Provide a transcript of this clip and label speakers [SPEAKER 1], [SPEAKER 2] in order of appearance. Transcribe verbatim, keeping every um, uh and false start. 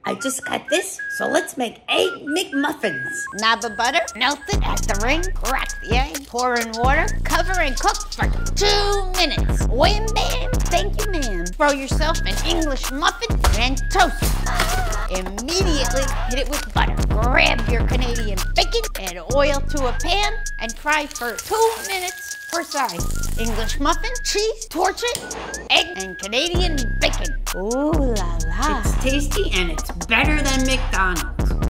[SPEAKER 1] I just got this, so let's make egg McMuffins.
[SPEAKER 2] Knob of butter, melt it at the ring, crack the egg, pour in water, cover and cook for two minutes. Wham bam, thank you ma'am. Throw yourself an English muffin and toast it. Immediately hit it with butter. Grab your Canadian bacon, add oil to a pan, and fry for two minutes per side. English muffin, cheese, torch it, egg, and Canadian bacon. Ooh la la.
[SPEAKER 1] It's tasty and it's better than McDonald's.